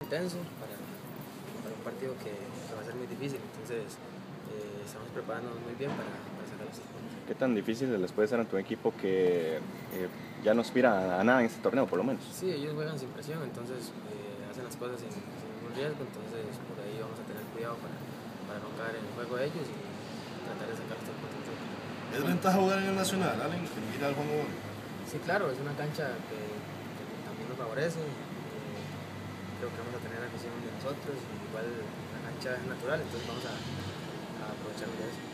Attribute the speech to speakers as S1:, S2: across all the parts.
S1: intenso para un partido que va a ser muy difícil. Entonces estamos preparándonos muy bien para sacar los 6 puntos.
S2: ¿Qué tan difícil les puede ser a tu equipo que ya no aspira a nada en este torneo, por lo menos?
S1: Sí, ellos juegan sin presión, entonces hacen las cosas sin ningún riesgo, entonces por ahí vamos a tener cuidado para no caer en el juego de ellos y tratar de sacar los 3 puntos.
S3: ¿Es ventaja jugar en el Nacional, Allen, que ir al Juan Obando?
S1: Sí, claro, es una cancha que también nos favorece. Creo que vamos a tener la afición de nosotros, y igual la cancha es natural, entonces vamos a aprovechar de eso.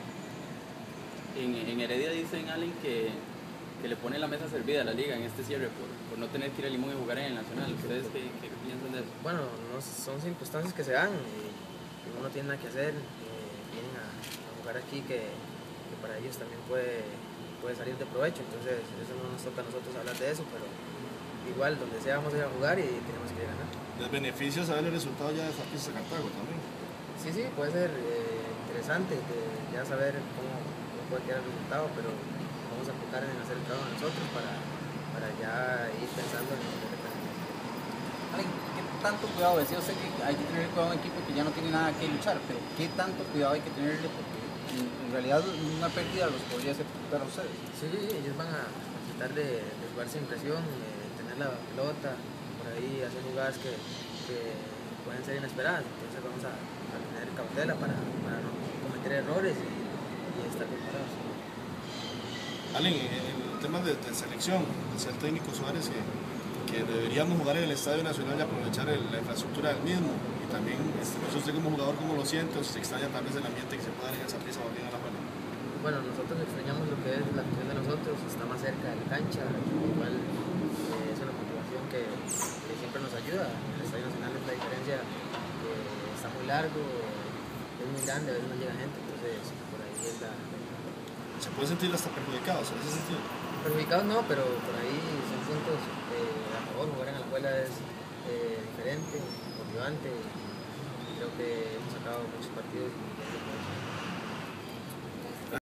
S4: En Heredia dicen, Allen, que le pone la mesa servida a la liga en este cierre por no tener que ir a Limón y jugar en el Nacional. ¿Ustedes qué piensan de eso?
S1: Bueno, son circunstancias que se dan y uno no tiene nada que hacer. Vienen a jugar aquí que para ellos también puede salir de provecho, entonces eso no nos toca a nosotros hablar de eso, pero igual donde sea vamos a ir a jugar y tenemos que ganar.
S3: ¿Les beneficia saber el resultado ya de Saprissa Cartago también?
S1: Sí, puede ser interesante ya saber cómo puede quedar el resultado, pero vamos a enfocar en hacer el trabajo nosotros para ya ir pensando en el
S5: ¿Qué tanto cuidado? Decía usted que hay que tener cuidado en un equipo que ya no tiene nada que luchar, pero ¿qué tanto cuidado hay que tenerle? Porque en realidad una pérdida los podría ser para ustedes.
S1: Sí, ellos van a tratar de jugar sin presión, tener la pelota, por ahí hacer jugadas que pueden ser inesperadas, entonces vamos a tener cautela para no cometer errores y estar preparados.
S3: Allen, en temas de selección, decía el técnico Suárez que deberíamos jugar en el Estadio Nacional y aprovechar la infraestructura del mismo. Y también, no sé usted como jugador cómo lo siente, o si se extraña tal vez el ambiente que se pueda dar en esa pieza o bien a la buena.
S1: Bueno, nosotros extrañamos lo que es la afición de nosotros, está más cerca de la cancha, igual es una motivación que siempre nos ayuda. El Estadio Nacional es la diferencia, está muy largo, es muy grande, a veces no llega gente, entonces por ahí es la...
S3: ¿Se puede sentir hasta perjudicados en ese sentido?
S1: Perjudicados no, pero por ahí son puntos a favor. Jugar en Alajuela es diferente, motivante, y creo que hemos sacado muchos partidos y